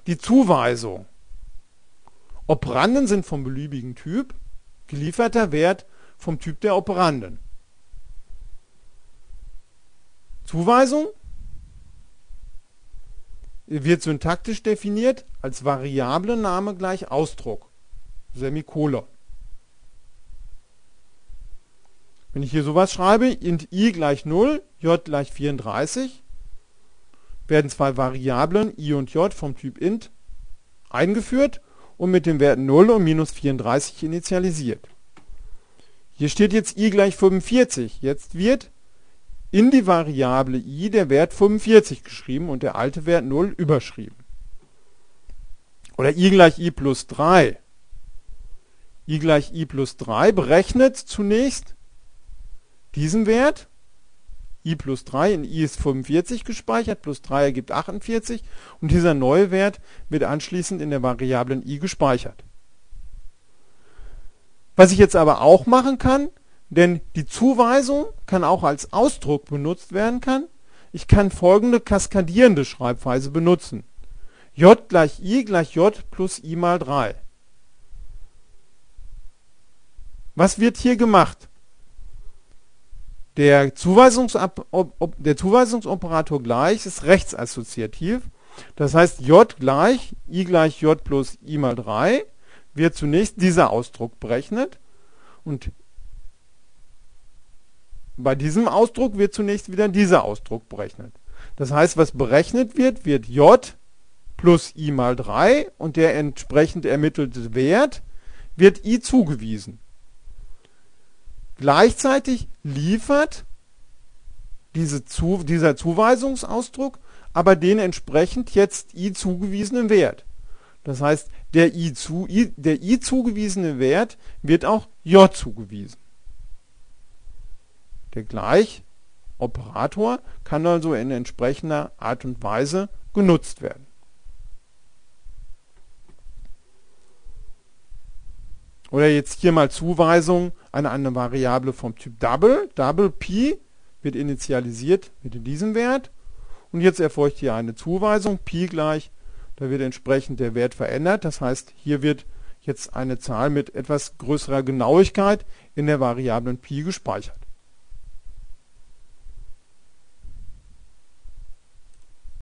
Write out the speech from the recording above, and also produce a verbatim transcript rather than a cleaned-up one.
die Zuweisung. Operanden sind vom beliebigen Typ, gelieferter Wert vom Typ der Operanden. Zuweisung wird syntaktisch definiert als Variablen-Name gleich Ausdruck, Semikolon. Wenn ich hier sowas schreibe, int i gleich null, j gleich vierunddreißig, werden zwei Variablen i und j vom Typ int eingeführt und mit den Werten null und minus vierunddreißig initialisiert. Hier steht jetzt i gleich fünfundvierzig. Jetzt wird in die Variable i der Wert fünfundvierzig geschrieben und der alte Wert null überschrieben. Oder i gleich i plus drei. i gleich i plus drei berechnet zunächst diesen Wert. I plus drei, in i ist fünfundvierzig gespeichert, plus drei ergibt achtundvierzig und dieser neue Wert wird anschließend in der Variablen i gespeichert. Was ich jetzt aber auch machen kann, denn die Zuweisung kann auch als Ausdruck benutzt werden kann, ich kann folgende kaskadierende Schreibweise benutzen. J gleich i gleich j plus i mal drei. Was wird hier gemacht? Der, Zuweisungsop der Zuweisungsoperator gleich ist rechtsassoziativ. Das heißt, j gleich i gleich j plus i mal drei wird zunächst dieser Ausdruck berechnet und bei diesem Ausdruck wird zunächst wieder dieser Ausdruck berechnet. Das heißt, was berechnet wird, wird j plus i mal drei und der entsprechend ermittelte Wert wird i zugewiesen. Gleichzeitig liefert diese Zu, dieser Zuweisungsausdruck aber den entsprechend jetzt i zugewiesenen Wert. Das heißt, der i, zu, i, der i zugewiesene Wert wird auch j zugewiesen. Der Gleichoperator kann also in entsprechender Art und Weise genutzt werden. Oder jetzt hier mal Zuweisung an eine Variable vom Typ Double. Double Pi wird initialisiert mit diesem Wert. Und jetzt erfolgt hier eine Zuweisung, Pi gleich, da wird entsprechend der Wert verändert. Das heißt, hier wird jetzt eine Zahl mit etwas größerer Genauigkeit in der Variablen Pi gespeichert.